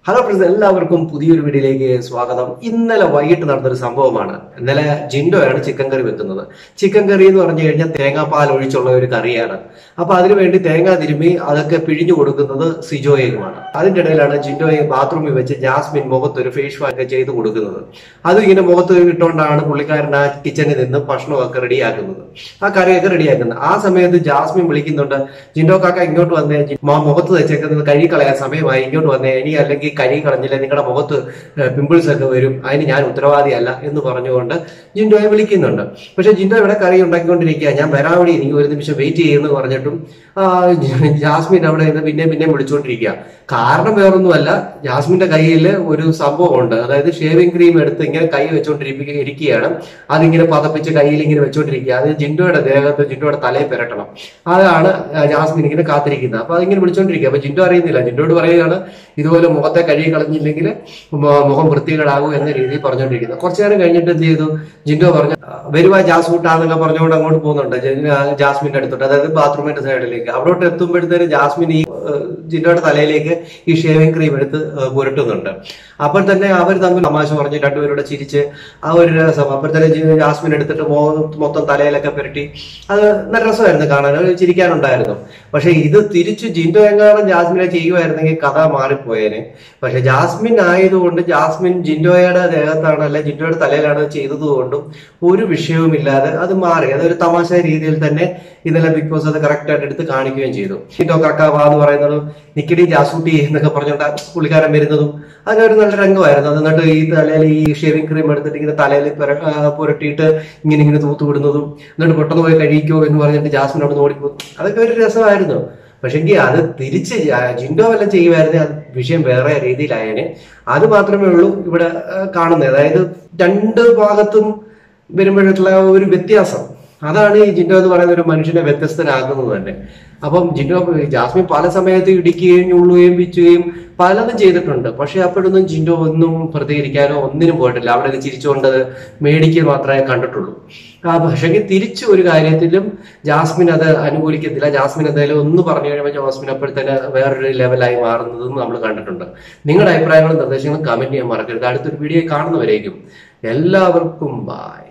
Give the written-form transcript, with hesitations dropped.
Hello friends, എല്ലാവർക്കും പുതിയൊരു വീഡിയോയിലേക്ക് സ്വാഗതം. ഇന്നലെ വൈകിട്ട് നടന്നൊരു സംഭവമാണ്. ഇന്നലെ ജിൻഡോയാണ് ചിക്കൻ കറി വെക്കുന്നത്. ചിക്കൻ കറി എന്ന് പറഞ്ഞു കഴിഞ്ഞാൽ തേങ്ങാപ്പാൽ ഒഴിച്ചുള്ള ഒരു കറിയാണ്. അപ്പൊ അതിനുവേണ്ടി തേങ്ങ തിരുമ്മി അതൊക്കെ പിഴിഞ്ഞു കൊടുക്കുന്നത് സിജോയുമാണ്. അതിന്റെ ഇടയിലാണ് ജിൻഡോയെ ബാത്റൂമിൽ വെച്ച് ജാസ്മിൻ മുഖത്ത് ഒരു ഫേസ് വാഷ് ചെയ്ത് കൊടുക്കുന്നത്. അത് ഇങ്ങനെ മുഖത്ത് ഇട്ടുകൊണ്ടാണ് പുള്ളിക്കാരൻ ആ കിച്ചണിൽ നിന്ന് ഭക്ഷണമൊക്കെ റെഡിയാക്കുന്നത്, ആ കറിയൊക്കെ റെഡിയാക്കുന്നത്. ആ സമയത്ത് ജാസ്മിൻ വിളിക്കുന്നുണ്ട്, ജിൻഡോ കാക്ക ഇങ്ങോട്ട് വന്നേ, മുഖത്ത് വെച്ചേക്കുന്നത് കഴുകിക്കളയാൻ സമയമായി, ഇങ്ങോട്ട് വന്നേ, ഇനി അല്ലെങ്കിൽ കരി കളഞ്ഞില്ല നിങ്ങളുടെ മുഖത്ത് പിമ്പിൾസ് ഒക്കെ വരും, അതിന് ഞാൻ ഉത്തരവാദിയല്ല എന്ന് പറഞ്ഞുകൊണ്ട് ജിൻഡോയെ വിളിക്കുന്നുണ്ട്. പക്ഷെ ജിൻഡോ ഇവിടെ കറി ഉണ്ടാക്കിക്കൊണ്ടിരിക്കുക, ഞാൻ വരാൻ വേണ്ടി എനിക്ക് ഒരു നിമിഷം വെയിറ്റ് ചെയ്യുമെന്ന് പറഞ്ഞിട്ടും ജാസ്മിൻ അവിടെ നിന്ന് പിന്നെ വിളിച്ചുകൊണ്ടിരിക്കുക. കാരണം വേറൊന്നുമല്ല, ജാസ്മിന്റെ കയ്യിൽ ഒരു സംഭവം ഉണ്ട്. അതായത് ഷേവിംഗ് ക്രീം എടുത്ത് ഇങ്ങനെ കൈ വെച്ചോണ്ടിരിക്കുകയാണ്. അതിങ്ങനെ പതപ്പിച്ച് കയ്യിൽ ഇങ്ങനെ വെച്ചോണ്ടിരിക്കുക. അത് ജിൻഡോയുടെ ദേഹത്ത്, ജിൻഡോയുടെ തലയിൽ പെരട്ടണം. അതാണ് ജാസ്മിൻ ഇങ്ങനെ കാത്തിരിക്കുന്നത്. അപ്പൊ അതിങ്ങനെ വിളിച്ചോണ്ടിരിക്കുക. അപ്പൊ ജിൻഡോ അറിയുന്നില്ല. ജിൻഡോയോട് പറയുകയാണ്, ഇതുപോലെ മുഖത്തെ കഴുകി കളഞ്ഞില്ലെങ്കിൽ മുഖം വൃത്തികേടാകും എന്ന രീതിയിൽ പറഞ്ഞുകൊണ്ടിരിക്കുന്നത്. കുറച്ചു നേരം കഴിഞ്ഞിട്ട് എന്ത് ചെയ്തു, ജിൻഡോ പറഞ്ഞു, വരുവാ ജാസ്മിട്ടാന്നൊക്കെ പറഞ്ഞുകൊണ്ട് അങ്ങോട്ട് പോകുന്നുണ്ട് ജാസ്മിന്റെ അടുത്തോട്ട്, അതായത് ബാത്റൂമിന്റെ സൈഡിലേക്ക്. അവിടോട്ട് എത്തുമ്പോഴത്തേന് ജാസ്മിൻ ഈ ജിൻഡോയുടെ തലയിലേക്ക് ഈ ഷേവിംഗ് ക്രീം എടുത്ത് പുരട്ടുന്നുണ്ട്. അപ്പോൾ തന്നെ അവർ തമ്മിൽ തമാശ പറഞ്ഞ് രണ്ടുപേരുടെ ചിരിച്ച് ആ ഒരു രസം. അപ്പോൾ തന്നെ ജാസ്മിൻ എടുത്തിട്ട് മൊത്തം തലയിലൊക്കെ പുരട്ടി. അത് നല്ല രസമായിരുന്നു കാണാൻ, ചിരിക്കാനുണ്ടായിരുന്നു. പക്ഷെ ഇത് തിരിച്ചു ജിൻഡോ എങ്ങാനും ജാസ്മിനെ ചെയ്യുമായിരുന്നെങ്കിൽ കഥ മാറിപ്പോയേനെ. പക്ഷെ ജാസ്മിൻ ആയതുകൊണ്ട്, ജാസ്മിൻ ജിൻഡോയുടെ ദേഹത്താണ് അല്ലെ ജിൻഡോയുടെ തലയിലാണ് ചെയ്തതുകൊണ്ടും ഒരു വിഷയവുമില്ലാതെ അത് മാറി. അതൊരു തമാശ രീതിയിൽ തന്നെ ഇന്നലെ ബിഗ് ബോസ് അത് കറക്റ്റ് ആയിട്ട് എടുത്ത് കാണിക്കുകയും ചെയ്തു. ജിൻഡോ കാക്ക വാ എന്ന് പറയുന്നതും നിക്കടി ജാസൂട്ടി എന്നൊക്കെ പറഞ്ഞുകൊണ്ട് പുള്ളിക്കാരൻ വരുന്നതും അതൊരു നല്ല രംഗമായിരുന്നു. അത് എന്നിട്ട് ഈ തലയിൽ ഈ ഷേവിംഗ് ക്രീം എടുത്തിട്ട് ഇങ്ങനെ തലയിൽ പുരട്ടിയിട്ട് ഇങ്ങനെ തൂത്തുവിടുന്നതും എന്നിട്ട് പെട്ടെന്ന് പോയി കഴിക്കോ എന്ന് പറഞ്ഞിട്ട് ജാസ്മിൻ അവിടെ നിന്ന് ഓടിപ്പോകും. അതൊക്കെ ഒരു രസമായിരുന്നു. പക്ഷെങ്കിൽ അത് തിരിച്ച് ജിൻഡോ വല്ലതും ചെയ്യുമായിരുന്നെ അത് വിഷയം വേറെ രീതിയിലായേനെ. അത് മാത്രമേ ഉള്ളൂ ഇവിടെ കാണുന്നത്. അതായത് രണ്ട് ഭാഗത്തും വരുമ്പോഴായിട്ടുള്ള ഒരു വ്യത്യാസം, അതാണ് ഈ ജിൻഡോ എന്ന് പറയുന്ന ഒരു മനുഷ്യനെ വ്യത്യസ്തനാക്കുന്നത് തന്നെ. അപ്പം ജാസ്മിൻ പല സമയത്ത് ഇടിക്കുകയും ഞുള്ളുകയും പിച്ചുകയും പലതും ചെയ്തിട്ടുണ്ട്. പക്ഷെ അപ്പോഴൊന്നും ജിൻഡോ ഒന്നും പ്രതികരിക്കാനോ ഒന്നിനും പോയിട്ടില്ല. അവിടെ ചിരിച്ചുകൊണ്ട് മേടിക്കുക മാത്രമേ കണ്ടിട്ടുള്ളൂ. പക്ഷെങ്കിൽ തിരിച്ചു ഒരു കാര്യത്തിലും ജാസ്മിൻ അത് അനുകൂലിക്കത്തില്ല. ജാസ്മിൻ എന്തായാലും ഒന്ന് പറഞ്ഞു കഴിയുമ്പോൾ ജാസ്മിൻ അപ്പോഴത്തേന് വേറൊരു ലെവലായി മാറുന്നതും നമ്മൾ കണ്ടിട്ടുണ്ട്. നിങ്ങളുടെ അഭിപ്രായങ്ങളും നിർദ്ദേശങ്ങളും കമന്റ് ചെയ്യാൻ മറക്കരുത്. അടുത്തൊരു വീഡിയോ കാണുന്നവരേക്കും എല്ലാവർക്കും ബൈ.